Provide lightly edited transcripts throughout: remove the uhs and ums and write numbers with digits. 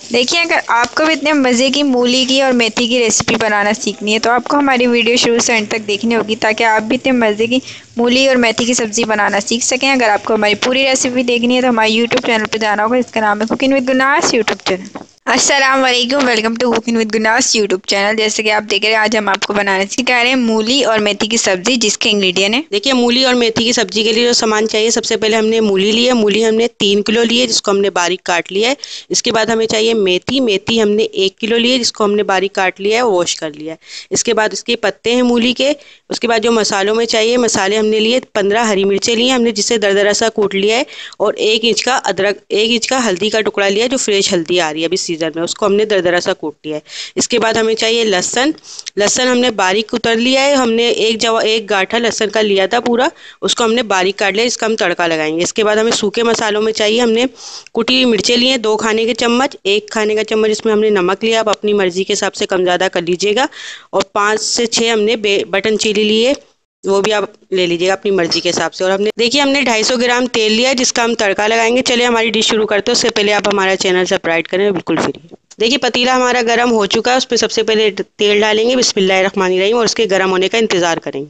देखिए, अगर आपको भी इतने मज़े की मूली की और मेथी की रेसिपी बनाना सीखनी है तो आपको हमारी वीडियो शुरू से एंड तक देखनी होगी, ताकि आप भी इतने मज़े की मूली और मेथी की सब्ज़ी बनाना सीख सकें। अगर आपको हमारी पूरी रेसिपी देखनी है तो हमारे यूट्यूब चैनल पर जाना होगा, इसका नाम है cooking with Gunas YouTube channel. अस्सलाम वालेकुम, welcome to cooking with Gunas YouTube channel. जैसे कि आप देख रहे हैं, आज हम आपको बनाने सिखा रहे हैं मूली और मेथी की सब्ज़ी, जिसके इंग्रेडिएंट है। देखिए, मूली और मेथी की सब्जी के लिए जो सामान चाहिए, सबसे पहले हमने मूली ली है। मूली हमने 3 किलो ली है, जिसको हमने बारीक काट लिया है। इसके बाद हमें चाहिए मेथी। मेथी हमने 1 किलो ली है, जिसको हमने बारीक काट लिया है, वॉश कर लिया है। इसके बाद इसके पत्ते हैं मूली के। उसके बाद जो मसालों में चाहिए, मसाले हमने लिए 15 हरी मिर्चें ली हैं हमने, जिसे दरदरा सा कूट लिया है। और 1 इंच का अदरक, 1 इंच का हल्दी का टुकड़ा लिया है, जो फ्रेश हल्दी आ रही है अभी सीजन में, उसको हमने दरदरा सा कूट लिया है। इसके बाद हमें चाहिए लहसुन। लहसुन हमने बारीक कुतर लिया है। हमने एक गाठा लहसुन का लिया था पूरा, उसको हमने बारीक काट लिया। इसका हम तड़का लगाएंगे। इसके बाद हमें सूखे मसालों में चाहिए, हमने कुटी हुई मिर्चें ली हैं 2 खाने के चम्मच। 1 खाने का चम्मच इसमें हमने नमक लिया, आप अपनी मर्जी के हिसाब से कम ज़्यादा कर लीजिएगा। और 5 से 6 हमने बटन चिली लिए, वो भी आप ले लीजिएगा अपनी मर्जी के हिसाब से। और हमने 250 ग्राम तेल लिया है, जिसका हम तड़का लगाएंगे। चलिए हमारी डिश शुरू करते हैं, उससे पहले आप हमारा चैनल सब्सक्राइब करें, बिल्कुल फ्री है। देखिए, पतीला हमारा गर्म हो चुका है, उस पर सबसे पहले तेल डालेंगे, बिस्मिल्लाहिर्रहमानिर्रहीम, और उसके गर्म होने का इंतज़ार करेंगे।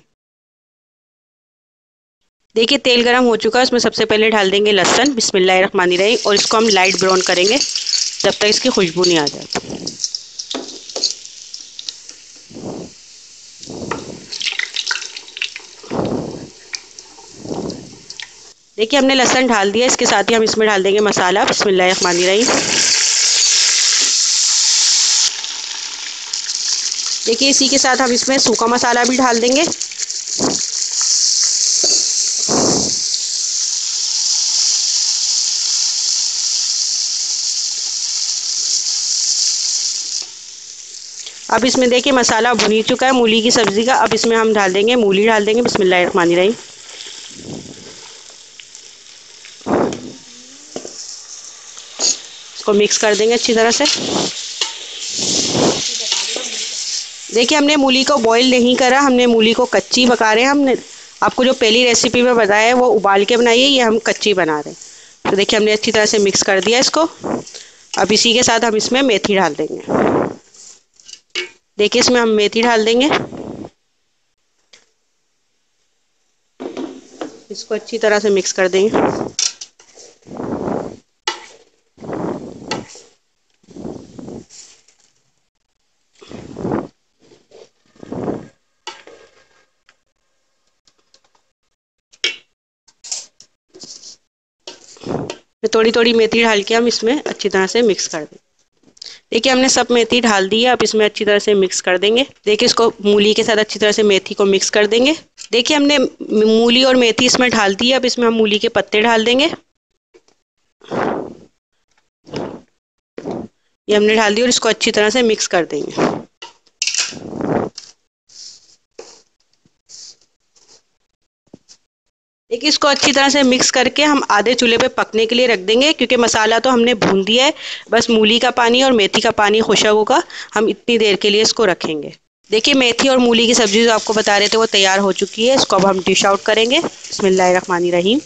देखिए, तेल गर्म हो चुका है, उसमें सबसे पहले डाल देंगे लहसुन, बिस्मिल्लाहिर्रहमानिर्रहीम, और इसको हम लाइट ब्राउन करेंगे जब तक इसकी खुशबू नहीं आ जाए। देखिए, हमने लहसुन डाल दिया। इसके साथ ही हम इसमें डाल देंगे मसाला, बिस्मिल्लाहिर्रहमानिर्रहीम। देखिए, इसी के साथ हम इसमें सूखा मसाला भी डाल देंगे। अब इसमें देखिए मसाला भुन ही चुका है मूली की सब्ज़ी का। अब इसमें हम डाल देंगे मूली, डाल देंगे, बिस्मिल्लाहिर्रहमानिर्रहीम। इसको मिक्स कर देंगे अच्छी तरह से। देखिए, हमने मूली को बॉईल नहीं करा, हमने मूली को कच्ची पका रहे हैं। हमने आपको जो पहली रेसिपी में बताया है वो उबाल के बनाई है, ये हम कच्ची बना रहे हैं। तो देखिए, हमने अच्छी तरह से मिक्स कर दिया इसको। अब इसी के साथ हम इसमें मेथी डाल देंगे। देखिए, इसमें हम मेथी डाल देंगे। इसको अच्छी तरह से मिक्स कर देंगे। थोड़ी थोड़ी मेथी डाल के हम इसमें अच्छी तरह से मिक्स कर देंगे। देखिए, हमने सब मेथी डाल दी है। अब इसमें अच्छी तरह से मिक्स कर देंगे। देखिए, इसको मूली के साथ अच्छी तरह से मेथी को मिक्स कर देंगे। देखिए, हमने मूली और मेथी इसमें डाल दी है। अब इसमें हम मूली के पत्ते डाल देंगे। ये हमने डाल दी और इसको अच्छी तरह से मिक्स कर देंगे। देखिए, इसको अच्छी तरह से मिक्स करके हम आधे चूल्हे पे पकने के लिए रख देंगे, क्योंकि मसाला तो हमने भून दिया है। बस मूली का पानी और मेथी का पानी खुशक होगा, हम इतनी देर के लिए इसको रखेंगे। देखिए, मेथी और मूली की सब्ज़ी जो आपको बता रहे थे वो तैयार हो चुकी है। इसको अब हम डिश आउट करेंगे, बिस्मिल्लाहिर्रहमानिर्रहीम।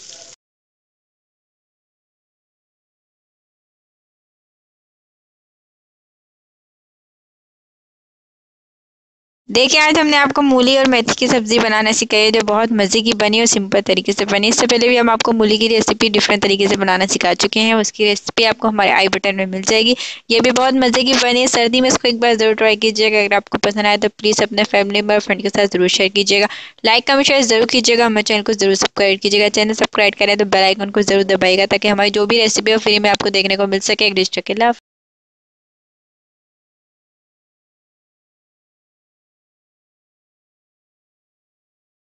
देखिए, आज हमने आपको मूली और मेथी की सब्ज़ी बनाना सिखाई है, जो बहुत मज़े की बनी और सिंपल तरीके से बनी। इससे पहले भी हम आपको मूली की रेसिपी डिफरेंट तरीके से बनाना सिखा चुके हैं, उसकी रेसिपी आपको हमारे आई बटन में मिल जाएगी। ये भी बहुत मज़े की बनी है, सर्दी में इसको एक बार ज़रूर ट्राई कीजिएगा। अगर आपको पसंद आए तो प्लीज़ अपने फैमिली मेम्बर फ्रेंड के साथ ज़रूर शेयर कीजिएगा। लाइक कमेंट शेयर ज़रूर कीजिएगा, हमारे चैनल को ज़रूर सब्सक्राइब कीजिएगा। चैनल सब्सक्राइब करें तो बेल आइकन को ज़रूर दबाइएगा, ताकि हमारी जो भी रेसिपी हो फ्री में आपको देखने को मिल सके। एक डिश के